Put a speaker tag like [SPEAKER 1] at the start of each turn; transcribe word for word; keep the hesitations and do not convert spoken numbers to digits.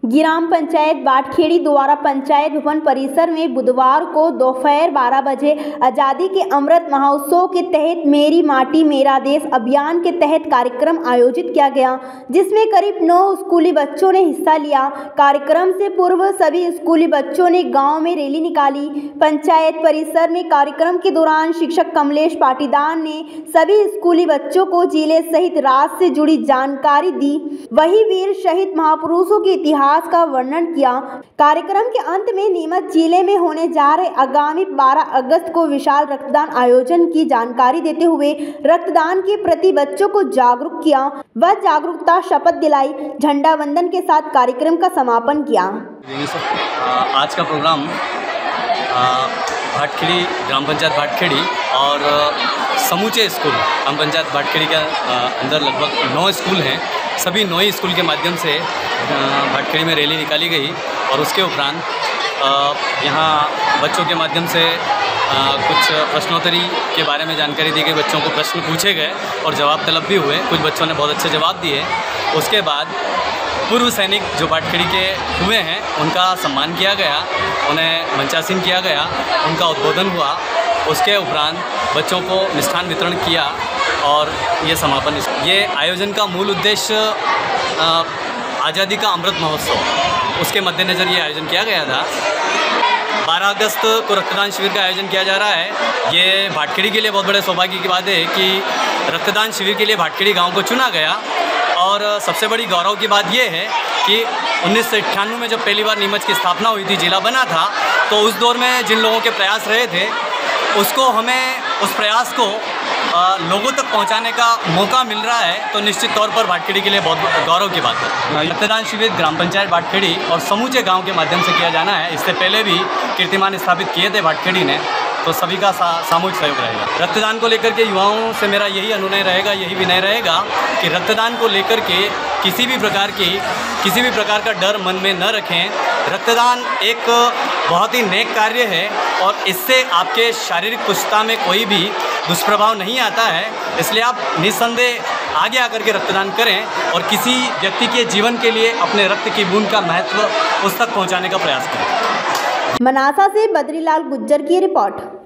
[SPEAKER 1] ग्राम पंचायत बाटखेड़ी द्वारा पंचायत भवन परिसर में बुधवार को दोपहर बारह बजे आज़ादी के अमृत महोत्सव के तहत मेरी माटी मेरा देश अभियान के तहत कार्यक्रम आयोजित किया गया, जिसमें करीब नौ स्कूली बच्चों ने हिस्सा लिया। कार्यक्रम से पूर्व सभी स्कूली बच्चों ने गांव में रैली निकाली। पंचायत परिसर में कार्यक्रम के दौरान शिक्षक कमलेश पाटीदार ने सभी स्कूली बच्चों को जिले सहित राज्य से जुड़ी जानकारी दी। वही वीर शहीद महापुरुषों के इतिहास का वर्णन किया। कार्यक्रम के अंत में नीमच जिले में होने जा रहे आगामी बारह अगस्त को विशाल रक्तदान आयोजन की जानकारी देते हुए रक्तदान के प्रति बच्चों को जागरूक किया व जागरूकता शपथ दिलाई। झंडा वंदन के साथ कार्यक्रम का समापन किया।
[SPEAKER 2] आज का प्रोग्राम बाटखेड़ी ग्राम पंचायत बाटखेड़ी और समूचे स्कूल ग्राम पंचायत बाटखेड़ी के अंदर लगभग नौ स्कूल हैं। सभी नौ ही स्कूल के माध्यम से बाटखेड़ी में रैली निकाली गई और उसके उपरांत यहाँ बच्चों के माध्यम से कुछ प्रश्नोत्तरी के बारे में जानकारी दी गई। बच्चों को प्रश्न पूछे गए और जवाब तलब भी हुए। कुछ बच्चों ने बहुत अच्छे जवाब दिए। उसके बाद पूर्व सैनिक जो बाटखेड़ी के हुए हैं उनका सम्मान किया गया, उन्हें मंचासीन किया गया, उनका उद्बोधन हुआ। उसके उपरांत बच्चों को मिष्ठान वितरण किया और ये समापन। ये आयोजन का मूल उद्देश्य आज़ादी का अमृत महोत्सव, उसके मद्देनज़र ये आयोजन किया गया था। बारह अगस्त को रक्तदान शिविर का आयोजन किया जा रहा है। ये बाटखेड़ी के लिए बहुत बड़े सौभाग्य की बात है कि रक्तदान शिविर के लिए बाटखेड़ी गांव को चुना गया। और सबसे बड़ी गौरव की बात यह है कि उन्नीस सौ अट्ठानवे में जब पहली बार नीमच की स्थापना हुई थी, जिला बना था, तो उस दौर में जिन लोगों के प्रयास रहे थे उसको हमें उस प्रयास को आ, लोगों तक पहुंचाने का मौका मिल रहा है, तो निश्चित तौर पर बाटखेड़ी के लिए बहुत गौरव की बात है। रक्तदान शिविर ग्राम पंचायत बाटखेड़ी और समूचे गांव के माध्यम से किया जाना है। इससे पहले भी कीर्तिमान स्थापित किए थे बाटखेड़ी ने, तो सभी का सा, सामूहिक सहयोग रहेगा। रक्तदान को लेकर के युवाओं से मेरा यही अनुनय रहेगा, यही विनय रहेगा कि रक्तदान को लेकर के किसी भी प्रकार की किसी भी प्रकार का डर मन में न रखें। रक्तदान एक बहुत ही नेक कार्य है और इससे आपके शारीरिक पुष्टता में कोई भी दुष्प्रभाव नहीं आता है। इसलिए आप निस्संदेह आगे आकर के रक्तदान करें और किसी व्यक्ति के जीवन के लिए अपने रक्त की बूंद का महत्व उस तक पहुंचाने का प्रयास करें।
[SPEAKER 1] मनासा से बद्रीलाल गुज्जर की रिपोर्ट।